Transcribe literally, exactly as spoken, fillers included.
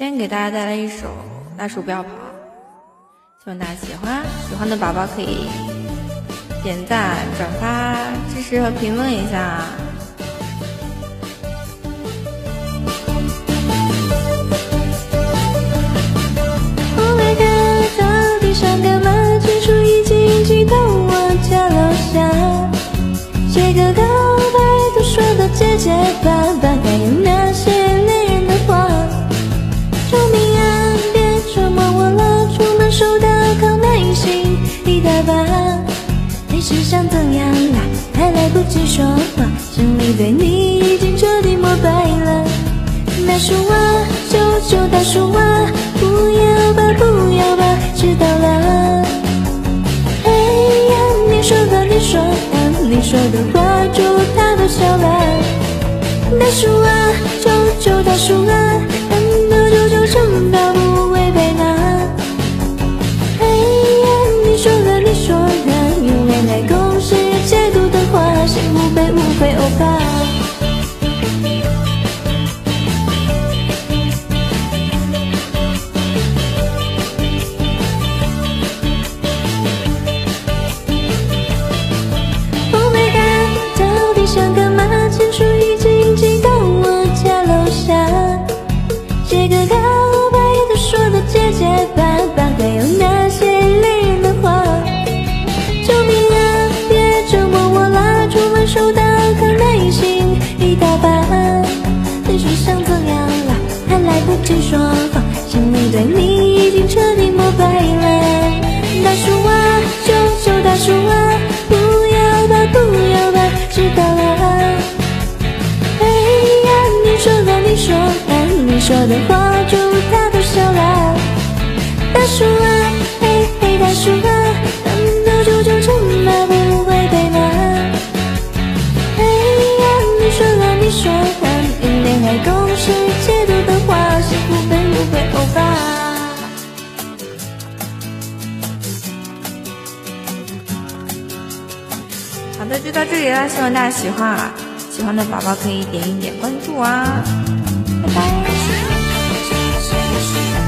先给大家带来一首《大树不要跑》，希望大家喜欢。喜欢的宝宝可以点赞、转发、支持和评论一下。 Oh my god， 到底想干嘛？情书已经寄到我家楼下，写个告白都说到结结巴巴，该有那些恋人的话。救命啊！别折磨我了，出门手刀靠耐心一大把。你是想怎样啦？还来不及说话，心里对你已经彻底膜拜了。大树啊，求求大树啊，不要吧，不要吧，知道了。哎呀，你说的，你说的，你说的话就他都笑了。大树啊，求求大树啊，难道就就真的不违背吗？哎呀，你说的，你说的，用恋爱公式解读的话，幸福被误会欧巴。想干嘛？情书已经寄到我家楼下，写个告白都说的结结巴巴，该有那些恋人的话。救命啊！别折磨我啦，出门手刀靠耐心一大把。你是想怎样啦？还来不及说话，心里对你已经彻底膜拜了。大树啊，求求大树啊，不要吧，不要吧，知道了。哎呀，你说的，你说的，你说的话就他都笑了。大树啊，嘿嘿，大树啊，难道就就真的不会对吗？哎呀，你说的，你说的，用恋爱公式解读的话，幸福被误会欧巴。 好的，就到这里了，希望大家喜欢啊！喜欢的宝宝可以点一点关注啊，拜拜。